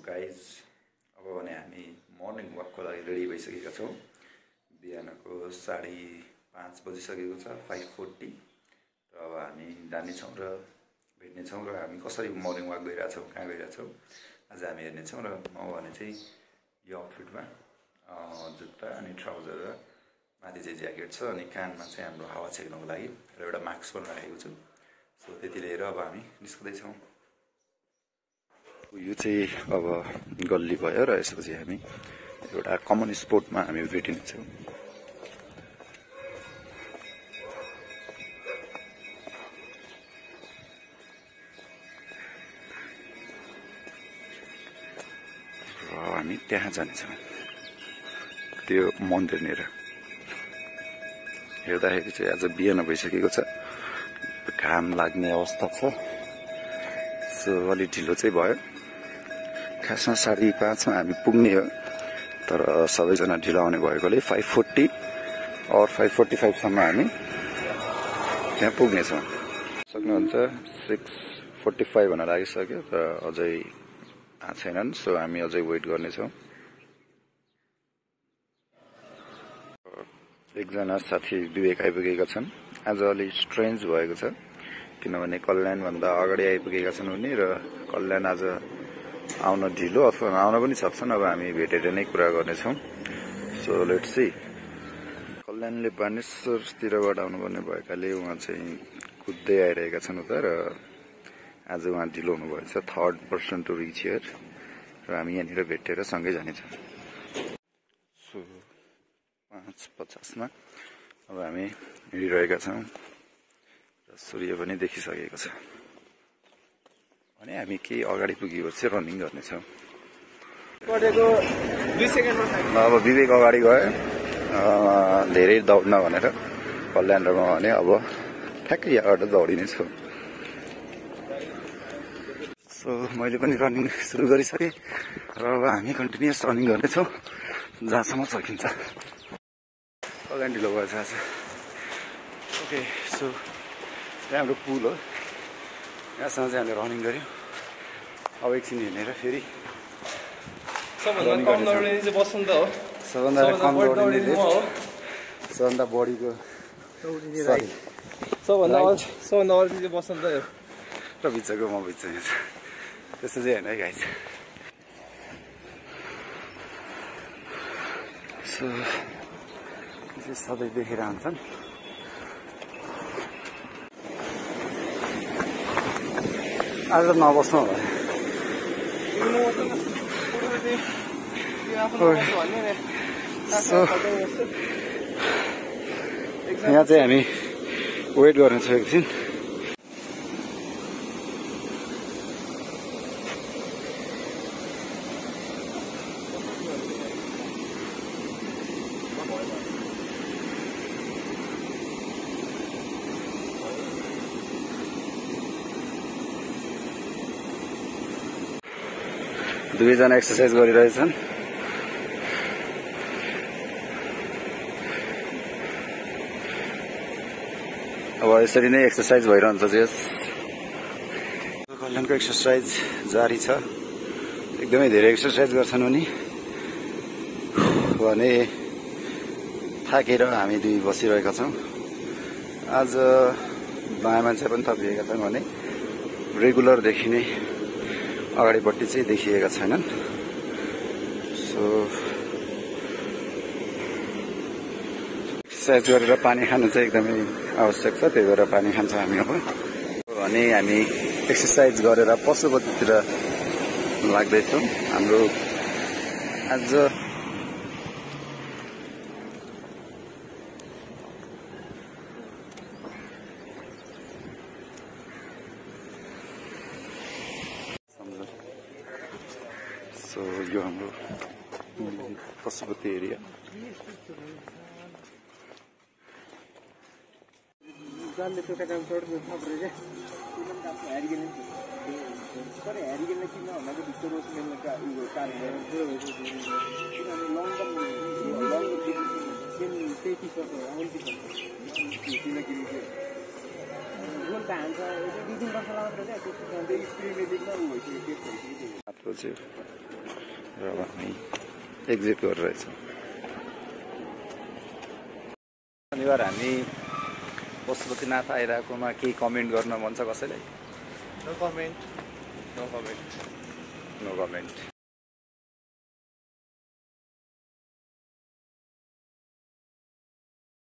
Guys अब भने हामी मर्निङ वकको लागि रेडी भइसकेका छौँ। बिहानको 5:30 बजिसकेको छ, 5:40 र अब हामी जानेछौँ र भेट्नेछौँ र हामी कसरी मर्निङ वक गइरहेछौँ, कहाँ गइरहेछौँ आज हामी हेर्नेछौँ। र म भने चाहिँ यो आउटफिटमा जुत्ता अनि ट्राउजर र माथि चाहिँ ज्याकेट छ अनि कानमा चाहिँ हाम्रो हावा छेक्नको लागि र एउटा मास्क पनि राखेको छु। सो त्यति लिएर अब हामी निस्कँदैछौँ। यो चाहिँ अब गल्ली भयो र यसपछि हामी एउटा कमन स्पोटमा हामी भेटिनेछौँ। र हामी त्यहाँ जानेछौँ, त्यो मन्दिरनिर। हेर्दाखेरि चाहिँ आज बिहान भइसकेको छ, घाम लाग्ने अवस्था छ। सो अलि ढिलो चाहिँ भयो। खासमा 5:30मा हामी पुग्ने हो, तर सबैजना ढिलो आउने भएकोले 5:40 और 5:45सम्म हामी त्यहाँ पुग्नेछौँ। सक्नुहुन्छ 6:45 हुन लागिसक्यो र अझै आएको छैनन्। सो हामी अझै वेट गर्नेछौँ। एकजना साथी विवेक आइपुगेका छन्। आज अलि स्ट्रेन्ज भएको छ किनभने कल्याणभन्दा अगाडि आइपुगेका छन् उनी, र कल्याण आज आउन ढिलो अथवा आउन पनि सक्छन्। अब हामी भेटेर नै कुरा गर्नेछौँ। So let's see. कल्याणले बानेश्वरतिरबाट आउनुपर्ने भएकाले उहाँ चाहिँ कुद्दै आइरहेका छन् उता, र आज उहाँ ढिलो हुनुभएछ। 3rd person to reach here, र हामी यहाँनिर भेटेर सँगै जानेछौँ। सो 5:50मा अब हामी हिँडिरहेका छौँ र सूर्य पनि देखिसकेको छ। अनि हामी केही अगाडि पुगेपछि रनिङ गर्नेछौँ। अब विवेक अगाडि गयो धेरै दौड्न भनेर, कल्याण र म भने अब ठ्याक्कै यहाँबाट दौडिनेछु। सो मैले पनि रनिङ सुरु गरिसकेँ र अब हामी कन्टिन्युस रनिङ गर्नेछौँ जहाँसम्म सकिन्छ। कल्याण ढिलो भएछ आज। ओके, सो यहाँ हाम्रो पुल हो, यहाँसँग चाहिँ हामीले रनिङ गऱ्यौँ। अब एकछिन हिँडेर फेरि सबभन्दा कम दौडिने चाहिँ बसन्त हो। सबभन्दा कम दौडिने हो, सबभन्दा बढीको सबभन्दा अल्छी चाहिँ बसन्त हो र बिचको म बिच त्यस्तो चाहिँ होइन है गाइस। सो सधैँ देखिरहन्छन्। आज नबस्नु होला। यहाँ चाहिँ हामी वेट गर्नेछौँ एकछिन। दुवैजना एक्सर्साइज गरिरहेछन्। अब यसरी नै एक्सर्साइज भइरहन्छ। जस कल्याणको एक्सर्साइज जारी छ। एकदमै धेरै एक्सर्साइज गर्छन् उनी भने थाकेर हामी दुई बसिरहेका छौँ। आज नयाँ मान्छे पनि थपिएका छन् भने रेगुलर देखिने अगाडिपट्टि चाहिँ देखिएका छैनन्। सो एक्सर्साइज गरेर पानी खानु चाहिँ एकदमै आवश्यक छ, त्यही भएर पानी खान्छौँ हामी। अब भने हामी एक्सर्साइज गरेर पशुपतितिर लाग्दैछौँ। हाम्रो आज सो यो हाम्रो पशुपति एरिया। That's र अब हामी एक्जिट गरिरहेछौँ। शनिबार हामी पशुपतिनाथ आइरहेकोमा केही कमेन्ट गर्न मन छ कसैलाई? No comment. No comment.